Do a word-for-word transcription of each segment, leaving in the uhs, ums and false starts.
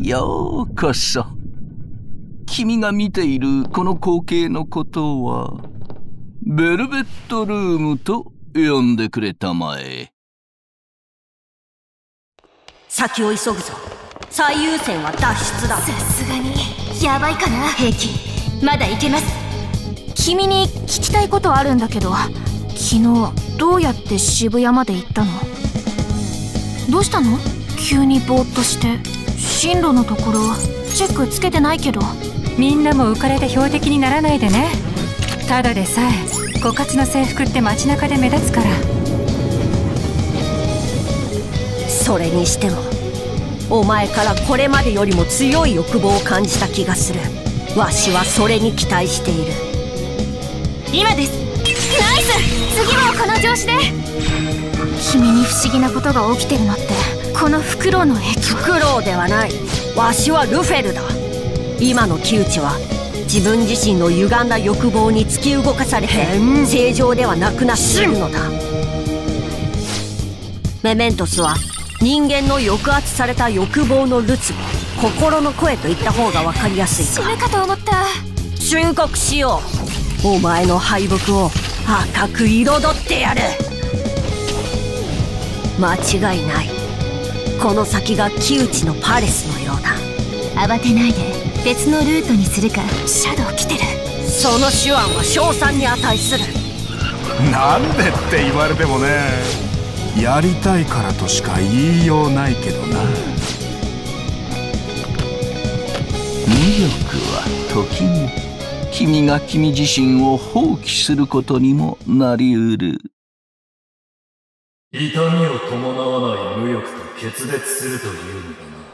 ようこそ。君が見ているこの光景のことは、ベルベットルームと呼んでくれたまえ。 先を急ぐぞ。最優先は脱出だ。 さすがにやばいかな。平気、まだいけます。君に聞きたいことあるんだけど、昨日どうやって渋谷まで行ったの？どうしたの？急にぼーっとして。進路のところチェックつけてないけど。 みんなも浮かれて標的にならないでね。ただでさえ枯渇の制服って街中で目立つから。 それにしてもお前からこれまでよりも強い欲望を感じた気がする。わしはそれに期待している。 今です。ナイス。次もこの調子で。君に不思議なことが起きてるのってこのフクロウの影響？ フクロウではない。わしはルフェルだ。今の窮地は自分自身の歪んだ欲望に突き動かされて正常ではなくなっているのだ。メメントスは人間の抑圧された欲望のるつぼ、心の声と言った方が分かりやすいか。 死ぬかと思った。 忠告しよう。お前の敗北を赤く彩ってやる。間違いない。この先が窮地のパレスのようだ。 慌てないで別のルートにするか。シャドウ来てる。 その手腕は称賛に値する。 なんでって言われてもね、やりたいからとしか言いようないけどな。 無欲は時に君が君自身を放棄することにもなりうる。 痛みを伴わない無欲と決裂するというのだな。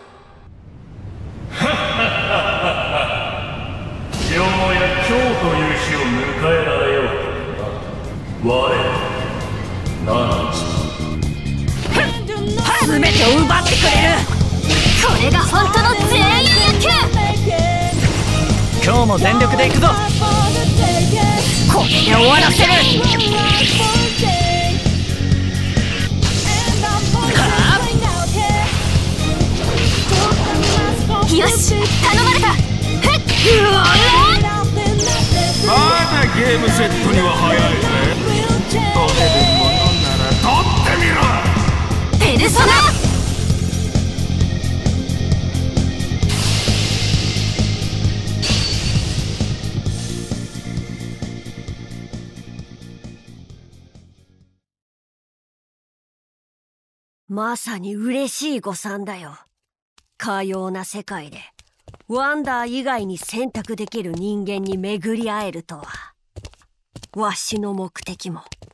よもや今日という日を迎えられようとな。我ら何全てを奪ってくれる。 これが本当の全員野球。 今日も全力でいくぞ。 これで終わらせる。 よし、頼まれた。うわまだゲームセットには早いぜ。取れるものなら取ってみろ。 ペルソナ。 まさに嬉しい誤算だよ。かような世界でワンダー以外に選択できる人間に巡り会えるとは。わしの目的も